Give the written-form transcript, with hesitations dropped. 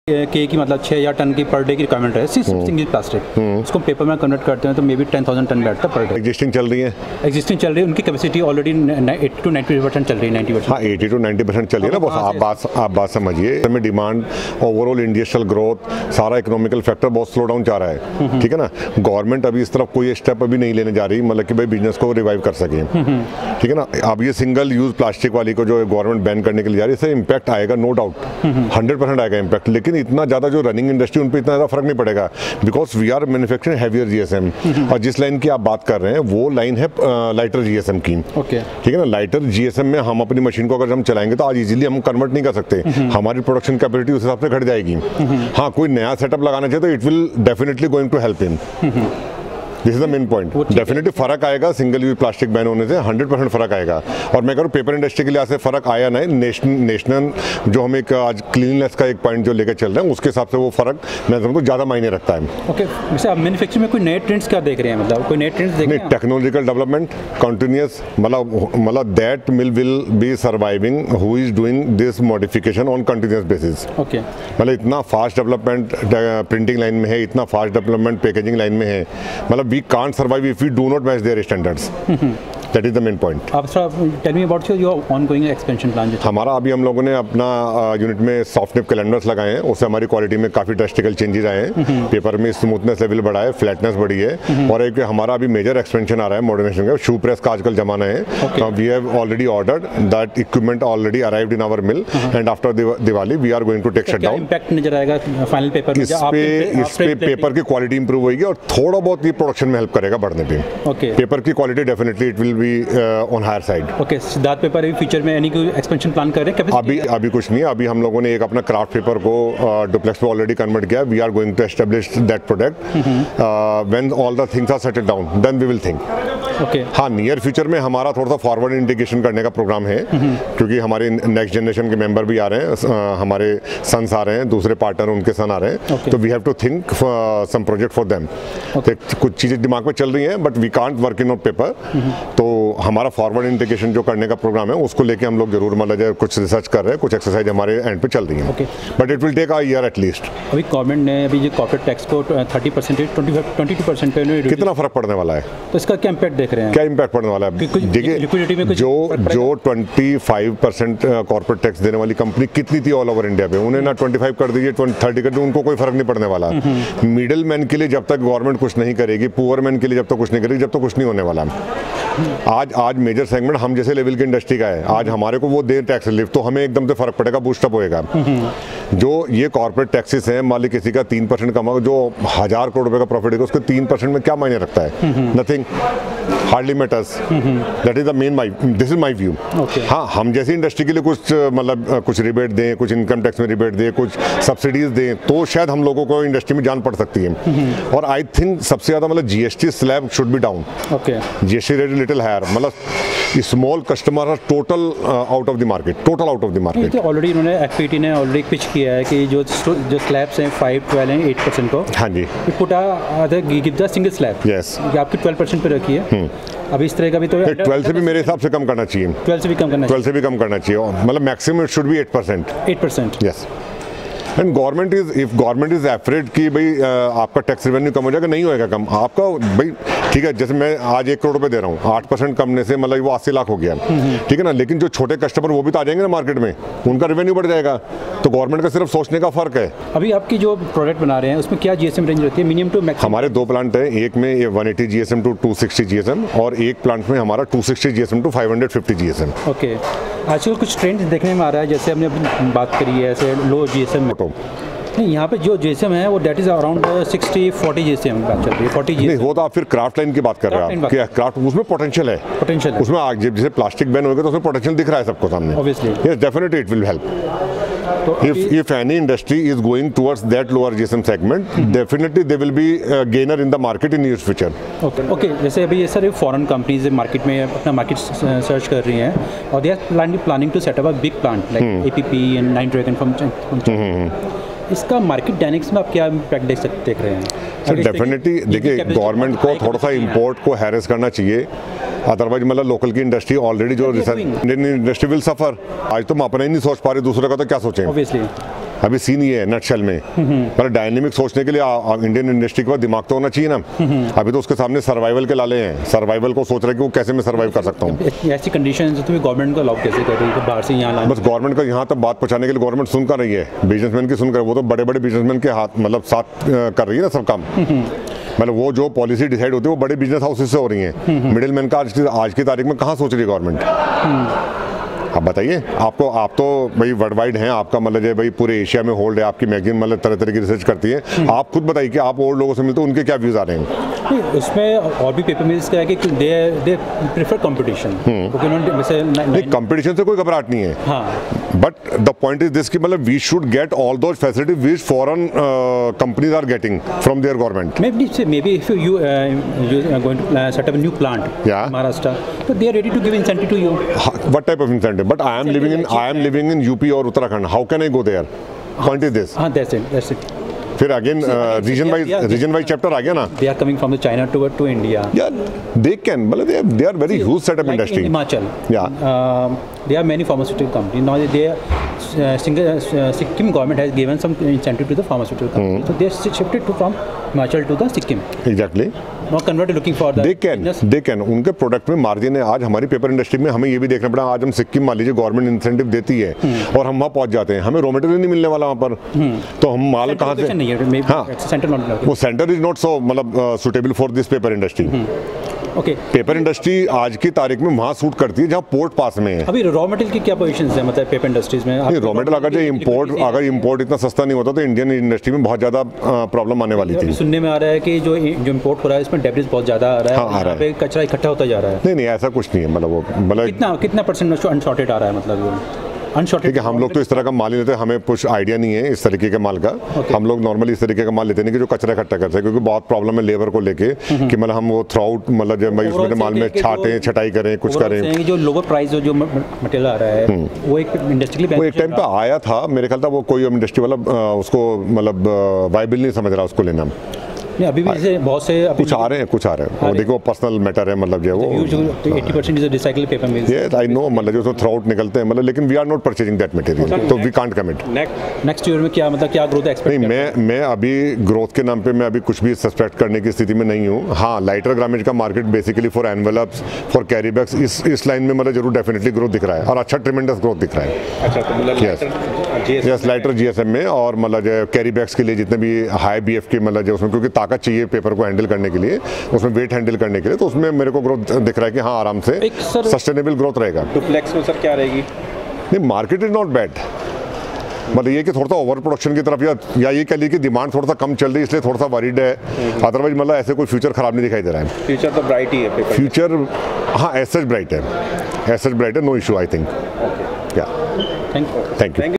के की मतलब 6000 टन की पर डे की रिक्वायरमेंट है सिंगल प्लास्टिक, उसको पेपर में कन्वर्ट करते हैं तो मे बी 10,000 टन बैठता है पर डे। एग्जिस्टिंग चल रही है, उनकी कैपेसिटी ऑलरेडी 80 to 90% चल रही है, 90%। हाँ 80 to 90% चल रही है ना बस। आप बात समझिए, में डिमांड, ओवरऑल इंडस्ट्रियल ग्रोथ, सारा इकोनॉमिकल फैक्टर बहुत स्लो डाउन चाह रहा है, ठीक है ना। गवर्नमेंट अभी इस तरफ कोई स्टेप अभी नहीं लेने जा रही, मतलब कि भाई बिजनेस को रिवाइव कर सके, ठीक है ना। अब ये सिंगल यूज प्लास्टिक वाली को जो गवर्नमेंट बैन करने के लिए जा रही है, इससे इम्पैक्ट आएगा नो डाउट, 100% आएगा इम्पैक्ट, लेकिन इतना ज़्यादा जो रनिंग इंडस्ट्री उन पर इतना ज़्यादा फर्क नहीं पड़ेगा, because we are manufacturing heavier GSM. और जिस लाइन की आप बात कर रहे हैं वो लाइन है लाइटर जीएसएम की, ठीक है ना। लाइटर जीएसएम में हम अपनी मशीन को अगर हम चलाएंगे तो आज इजीली हम कन्वर्ट नहीं कर सकते, हमारी प्रोडक्शन कैपेसिटी उस हिसाब से घट जाएगी। हाँ, कोई नया सेटअप लगाना चाहिए तो it will definitely going to help in. This is the main point. Definitely फर्क आएगा सिंगल यूज प्लास्टिक बैन होने से, 100% फर्क आएगा। और मैं करूँ पेपर इंडस्ट्री के लिए से फर्क आया नहीं, नेशनल जो हम एक आज क्लीननेस का एक पॉइंट जो लेकर चल रहे हैं उसके हिसाब से वो फर्क मैं समझता हूँ ज़्यादा मायने रखता है। ओके, वैसे आप मैन्युफैक्चरिंग में कोई नए ट्रेंड्स क्या देख रहे हैं, मतलब कोई नए ट्रेंड्स देख रहे हैं? नहीं, टेक्नोलॉजिकल डेवलपमेंट कंटिन्यूस, मतलब that mill will be surviving who is doing this modification on continuous basis. Okay, मतलब इतना फास्ट डेवलपमेंट प्रिंटिंग लाइन में है, इतना फास्ट डेवलपमेंट पैकेजिंग लाइन में है, मतलब we can't survive if we do not match their standards. That is the main point. आप tell me about your ongoing expansion plan. हमारा अभी हम लोगों ने अपना यूनिट में सॉफ्ट निप कैलेंडर्स लगाए हैं, उससे हमारी क्वालिटी में काफ़ी ड्रास्टिकल चेंजेस आए हैं, पेपर में स्मूथनेस लेवल बढ़ा है, फ्लैटनेस बढ़ी है। और एक हमारा अभी मेजर एक्सपेंशन आ रहा है मॉडर्नाइजेशन का, शू प्रेस का आजकल जमाना है। We have already ordered that equipment already arrived in our mill and after Diwali we are going to take shut down. Impact नजर आएगा फाइनल पेपर में? इस पे पेपर की क्वालिटी इंप्रूव होगी और थोड़ा बहुत ये प्रोडक्शन में हेल्प करेगा बढ़ने पे। पेपर की quality definitely it will be on higher side. Okay, Siddharth paper अभी फ्यूचर में एनी एक्सपेंशन प्लान कर रहे हैं? अभी कुछ नहीं है। अभी हम लोगों ने एक अपना क्राफ्ट पेपर को डुप्लेक्स पे ऑलरेडी कन्वर्ट किया। We are going to establish that product when all the things are settled down, then we will think. Okay, हाँ, नियर फ्यूचर में हमारा थोड़ा सा फॉरवर्ड इंटीग्रेशन करने का प्रोग्राम है, क्योंकि हमारे नेक्स्ट जनरेशन के मेंबर भी आ रहे हैं, हमारे सन्स आ रहे हैं, दूसरे पार्टनर उनके सन आ रहे हैं, तो we have to think some project for them. कुछ चीज़ें दिमाग में चल रही हैं but we can't work in on paper, तो हमारा फॉरवर्ड इंटीग्रेशन जो करने का प्रोग्राम है उसको लेके हम लोग जरूर मतलब कुछ रिसर्च कर रहे हैं, कुछ एक्सरसाइज हमारे एंड पे चल रही है, but it will take a year at least. अभी गवर्नमेंट ने अभी जो कॉर्पोरेट टैक्स को 30% 22% पे कितना फर्क पड़ने वाला है, तो इसका क्या इम्पैक्ट देख रहे हैं? क्या इम्पैक्ट पड़ने वाला है? देखिए, जो 25% कॉर्पोरेट टैक्स देने वाली कंपनी कितनी थी ऑल ओवर इंडिया पे, उन्हें ना 25 कर दीजिए, 30 कर दीजिए, उनको कोई फर्क नहीं पड़ने वाला। मिडिल मैन के लिए जब तक गवर्नमेंट कुछ नहीं करेगी, पुअर मैन के लिए जब तक कुछ नहीं करेगी, जब तक कुछ नहीं होने वाला। आज मेजर सेगमेंट हम जैसे लेवल की इंडस्ट्री का है, आज हमारे को वो दे टैक्स रिलीफ, तो हमें एकदम से फर्क पड़ेगा, बूस्टअप होएगा। जो ये कॉर्पोरेट टैक्सेस हैं, मान ली किसी का 3% कमा, जो 1000 करोड़ रुपए का प्रॉफिट है, उसके 3% में क्या मायने रखता है? Nothing, hardly matters. That is the main this is my view. हाँ, हम जैसी इंडस्ट्री के लिए कुछ मतलब कुछ रिबेट दें, कुछ इनकम टैक्स में रिबेट दें, कुछ सब्सिडीज दें, तो शायद हम लोगों को इंडस्ट्री में जान पड़ सकती है। और आई थिंक सबसे ज्यादा मतलब GST slab should be down. GST rate little higher, मतलब small customer are total out of the market, total out of the market. Already इन्होंने एफपीटी ने ऑलरेडी पिच किया है कि जो स्लैब्स हैं 5, 12 एंड 8% को, हाँ जी, put give the single slab. Yes, आपकी 12% पे रखी है। अभी इस तरह का भी तो 12 से भी मेरे हिसाब से कम करना चाहिए, 12 से भी कम करना चाहिए, 12 से भी कम करना चाहिए, मतलब maximum it should be 8%। Yes, and government is afraid कि भाई आपका टैक्स रेवेन्यू कम हो जाएगा, नहीं होएगा कम आपका। भाई ठीक है, जैसे मैं आज 1 करोड़ रुपए दे रहा हूँ, 8% कमने से मतलब वो 80 लाख हो गया, ठीक है ना। लेकिन जो छोटे कस्टमर वो भी तो आ जाएंगे ना मार्केट में, उनका रेवेन्यू बढ़ जाएगा। तो गवर्नमेंट का सिर्फ सोचने का फर्क है। अभी आपकी जो प्रोडक्ट बना रहे हैं उसमें क्या जीएसएम रेंज रहती है, मिनिमम टू मैक्सिमम? हमारे 2 प्लांट है, एक में 180 GSM टू 260 GSM, और एक प्लांट में हमारा 260 GSM टू 550 GSM। ओके, आजकल कुछ ट्रेंड देखने में आ रहा है, जैसे हमने अभी बात करी है ऐसे लो GSM। नहीं, यहाँ पे जो GSM है वो डेट इज अराउंड 60-40 GSM बात चल रही है। 40 नहीं, वो तो आप फिर क्राफ्ट लाइन की बात कर रहे हैं, क्या क्राफ्ट उसमें पोटेंशियल है, उसमें आगे जैसे प्लास्टिक बैन होगा तो उसमें पोटेंशियल दिख रहा है सबको सामने। Obviously, yes, definitely it will help. If any industry is going towards that lower GSM segment, definitely they will be a gainer in the market in near future. Okay, जैसे अभी ये सारे फॉरेन कंपनीज मार्केट में अपना market search कर रही हैं और they are planning to set up a big plant like APP and 9 dragon from इसका मार्केट डायनेमिक्स में आप क्या इम्पैक्ट देख रहे हैं? सर डेफिनेटली देखिए, गवर्नमेंट को थोड़ा सा इंपोर्ट को हैरेस करना चाहिए, अदरवाइज मतलब लोकल की इंडस्ट्री ऑलरेडी जो इंडियन इंडस्ट्री विल सफर। आज तो हम अपना ही नहीं सोच पा रहे, दूसरे का तो क्या सोचें। ऑब्वियसली अभी सीन ये है नटशेल में, मतलब डायनेमिक सोचने के लिए इंडियन इंडस्ट्री के पास दिमाग तो होना चाहिए ना। अभी तो उसके सामने सर्वाइवल के लाले हैं, सर्वाइवल को सोच रहे कि वो कैसे मैं सर्वाइव कर सकता हूँ। ऐसी कंडीशन है तो गवर्नमेंट को अलाउ कैसे कर रही है बाहर से यहाँ लाना? बस गवर्नमेंट का यहाँ तक बात पहुँचाने के लिए गवर्नमेंट सुन कर रही है, बिजनेसमैन की सुन कर, वो तो बड़े बड़े बिजनेसमैन के हाथ मतलब साथ कर रही है ना सब काम। मतलब वो जो पॉलिसी डिसाइड होती है वो बड़े बिजनेस हाउसेस से हो रही है, मिडिल मैन का आज की तारीख में कहाँ सोच रही है गवर्नमेंट? आप बताइए, आपको आप तो भाई वर्ल्ड वाइड हैं, आपका मतलब है भाई पूरे एशिया में होल्ड है, आपकी मैगजीन मतलब तरह तरह की रिसर्च करती है, आप खुद बताइए कि आप और लोगों से मिलते हो, उनके क्या व्यूज आ रहे हैं? उसमें और भी पेपर मिल्स का है कि दे प्रेफर कंपटीशन। नहीं, कंपटीशन से कोई घबराहट नहीं है, हाँ, but the point is this कि मतलब we should get all those facilities which foreign companies are getting from their government. Maybe if you are going to set up a new plant in Maharashtra, so they are ready to give incentive to you. What type of incentive? But I am living in UP or Uttarakhand. How can I go there? Point is this. That's it. फिर again region wise chapter आ गया ना। They are coming from the China to India. Yeah, they can. मतलब they are very huge setup like industry. In Himachal. Yeah. There are many pharmaceutical companies. Now Sikkim government has given some incentive to the pharmaceutical companies. So they shifted from Himachal to the Sikkim. Exactly. Now converted looking for the they can उनके product में margin है। आज हमारी paper industry में हमें ये भी देखना पड़ा, आज हम सिक्किम मान लीजिए गवर्नमेंट इंसेंटिव देती है और हम वहाँ पहुँच जाते हैं, हमें रॉ मटेरियल नहीं मिलने वाला वहाँ पर, तो हम माल कहाँ से? हाँ, वो सेंटर इज नॉट सो मतलब suitable for this paper industry. Okay, paper industry आज की तारीख में वहाँ सूट करती है जहाँ पोर्ट पास में है। अभी रॉ मटेरियल की क्या पोजीशन है मतलब पेपर इंडस्ट्रीज में? रॉ मटेरियल अगर इम्पोर्ट इतना सस्ता नहीं होता तो इंडियन इंडस्ट्री में बहुत ज़्यादा प्रॉब्लम आने वाली थी। सुनने में आ रहा है कि जो इम्पोर्ट हो रहा है इसमें डेब्रिस बहुत ज़्यादा आ रहा है, यहाँ पे कचरा इकट्ठा होता जा रहा है। नहीं ऐसा कुछ नहीं है, मतलब वो मतलब कितना परसेंट अनसॉर्टेड आ रहा है मतलब? ठीक है, हम लोग तो इस तरह का माल नहीं लेते, हमें कुछ आइडिया नहीं है इस तरीके के माल का। हम लोग नॉर्मली इस तरीके का माल लेते नहीं कि जो कचरा इकट्ठा करते हैं, क्योंकि बहुत प्रॉब्लम है लेबर को लेके कि मतलब हम वो थ्रू आउट मतलब जब उसमें माल में छाटें छटाई करें कुछ करें। जो लोअर प्राइस जो मटेरियल आ रहा है वो एक इंडस्ट्री वो एक टाइम पे आया था, मेरे ख्याल था वो कोई इंडस्ट्री वाला उसको मतलब वाइबल नहीं समझ रहा उसको लेना। अभी भी जैसे बहुत से कुछ आ रहे हैं वो देखो पर्सनल मैटर है, मतलब जो वो 80% is recycle paper mills. Yes I know, मतलब जो थ्रू आउट निकलते हैं मतलब, लेकिन we are not purchasing that material, तो we can't commit. Next year में क्या मतलब क्या ग्रोथ एक्सपेक्ट? नहीं, मैं अभी ग्रोथ के नाम पे मैं अभी कुछ भी सस्पेक्ट करने की स्थिति में नहीं हूँ। हाँ, लाइटर ग्रामेज का market basically for envelopes for carry bags इस लाइन में मतलब जरूर डेफिनेटली ग्रोथ दिख रहा है और अच्छा ट्रिमेंडस ग्रोथ दिख रहा है। अच्छा, तो मतलब यस लाइटर GSM में और मतलब कैरी बैग्स के लिए जितने भी हाई BF के मतलब जो उसमें क्योंकि ताकत चाहिए पेपर को हैंडल करने के लिए, उसमें वेट हैंडल करने के लिए, तो उसमें मेरे को ग्रोथ दिख रहा है कि हाँ आराम से सस्टेनेबल ग्रोथ रहेगा। डुप्लेक्स में सर क्या रहेगी? नहीं, मार्केट इज नॉट बैड, मतलब ये कि थोड़ा सा ओवर प्रोडक्शन की तरफ या ये कह लीजिए कि डिमांड थोड़ा सा कम चल रही है इसलिए थोड़ा सा वरीड है, अदरवाइज मतलब ऐसे कोई फ्यूचर खराब नहीं दिखाई दे रहा है। फ्यूचर तो ब्राइट ही है, फ्यूचर हाँ एज सच ब्राइट है, no issue I think. Thank you.